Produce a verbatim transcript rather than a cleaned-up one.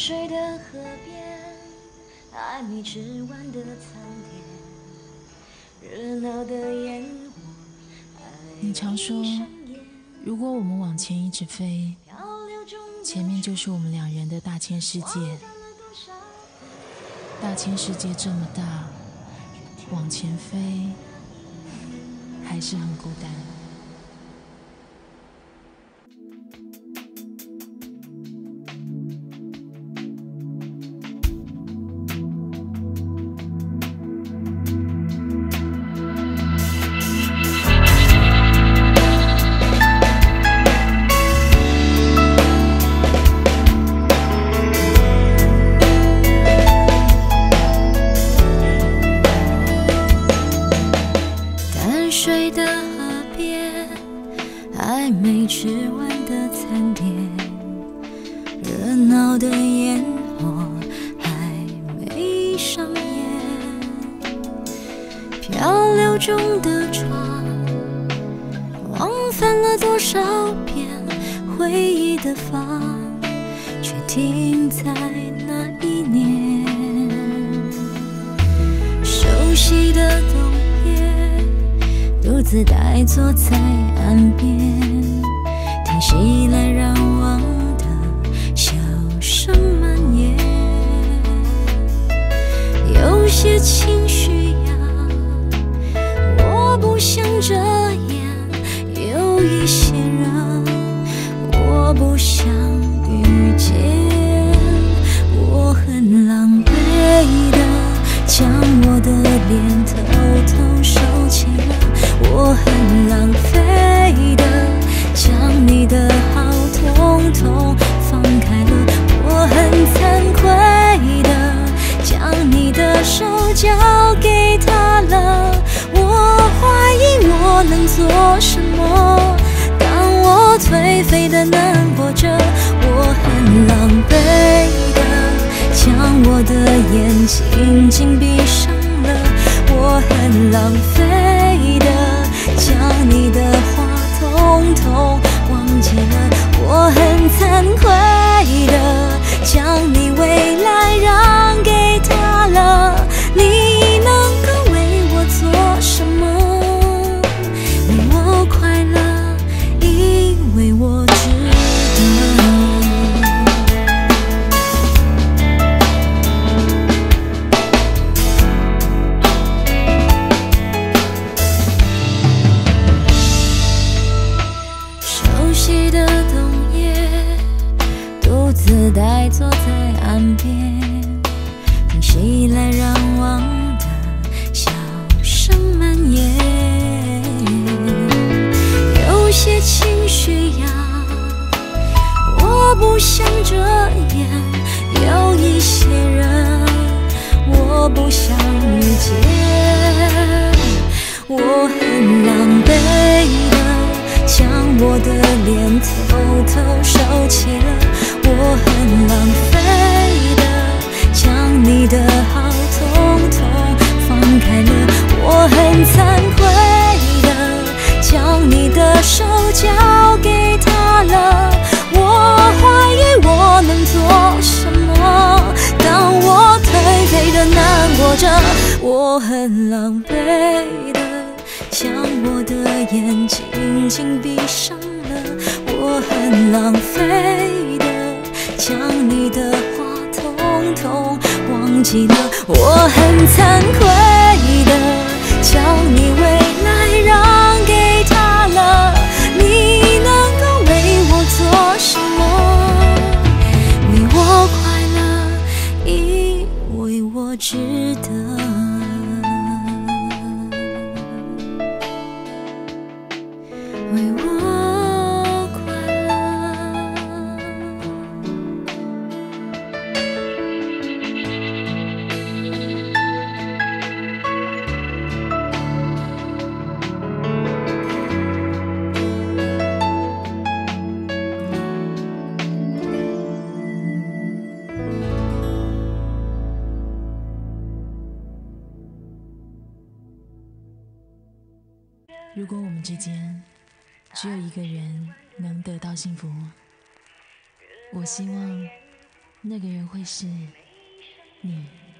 水的河边，还没吃完的餐点，热闹的烟火。 你常说，如果我们往前一直飞，前面就是我们两人的大千世界。大千世界这么大，往前飞还是很孤单。 自呆坐在岸边，听熙来攘往的笑声蔓延，有些情绪呀，我不想遮掩，有一些人我不想遇见，我很狼狈的将我的脸偷偷收起了，我很浪费的将你的好统统放开了，我很惭愧的将你的手交给他了，我怀疑我能做什么，当我颓废的难过着，我很狼狈的将我的眼睛紧闭上了，我很浪费的将你的话统统忘记了，我很惭愧的将你未来让给他了，你能够为我做什么？为我快乐，因为我值得。呆坐在岸边，听熙来攘往的笑声蔓延，有些情绪呀，我不想遮掩，有一些人我不想遇见，我很狼狈的将我的脸偷偷收起了，我很浪费的将你的好统统放开了，我很惭愧的将你的手交给他了，我怀疑我能做什么，当我颓废的难过着，我很狼狈的将我的眼睛紧闭上了，我很浪费的将你的话统统忘记了，我很惭愧的将你未来让给他了，你能够为我做什么？为我快乐，因为我值得。 如果我们之间只有一个人能得到幸福，我希望那个人会是你。